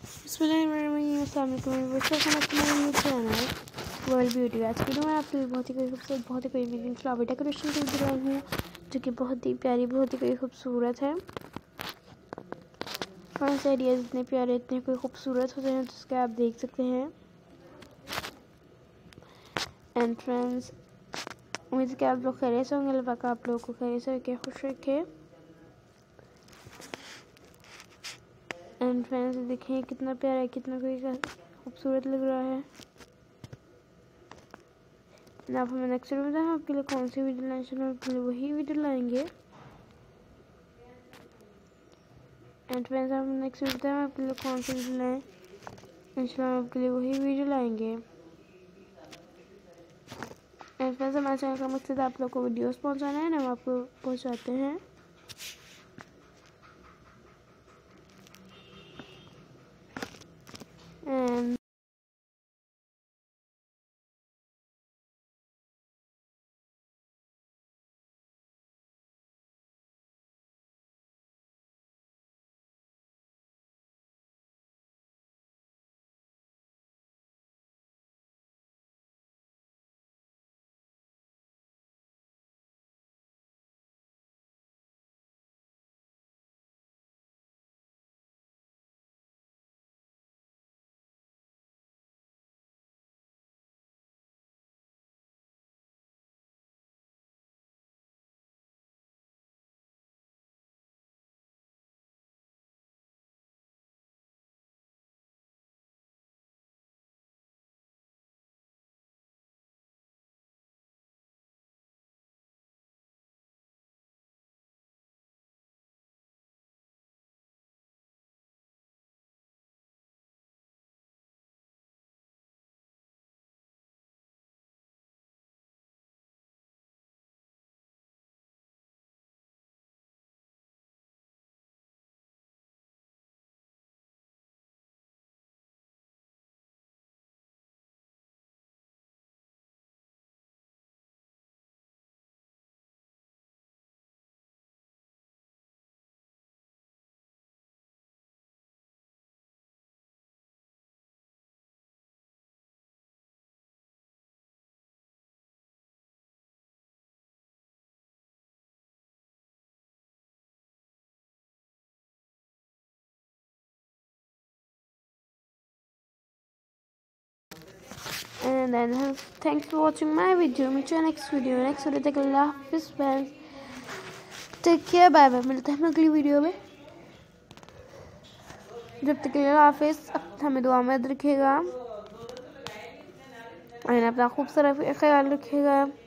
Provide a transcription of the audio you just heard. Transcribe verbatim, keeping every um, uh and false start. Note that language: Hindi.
World beauty. आज की वीडियो में आपके लिए बहुत ही कोई खूबसूरत बहुत ही कोई अमेजिंग फ्लावर डेकोरेशन की वीडियो आई हूँ, जो कि बहुत ही प्यारी बहुत ही कोई खूबसूरत है। कौन से एरियाज इतने प्यारे इतने कोई खूबसूरत होते हैं जिसके आप देख सकते हैं। एंट्रेंस, उम्मीद है कि आप लोग खैरियत से होंगे। अल्लाह पाक आप लोगों को खैरियत से रखे, खुश रखे। एंट्रेंस देखें कितना प्यारा है, कितना कोई खूबसूरत लग रहा है। आप हमें नेक्स्ट वीडियो में आपके लिए कौन सी वीडियो लाएंगे, चलो आपके लिए वही वीडियो लाएंगे। एंड फ्रेंड्स, हम नेक्स्ट वीडियो में आपके लिए कौन सी वीडियो लाएं, इंशाल्लाह आपके लिए वही वीडियो लाएंगे। एंड फ्रेंड्स, हमारे चैनल का मकसद आप लोग को वीडियोस पहुंचाना है, हम आपको पहुंचाते हैं। And and then thanks for watching my video. Meet you next video. Next video तक अल्लाह हाफिज़ friends, take care, bye bye. मिलते हैं अगली वीडियो में। जब तक अल्लाह हाफिज़, हमें दुआ में याद रखिएगा और अपना खूब सारा ख्याल रखिएगा।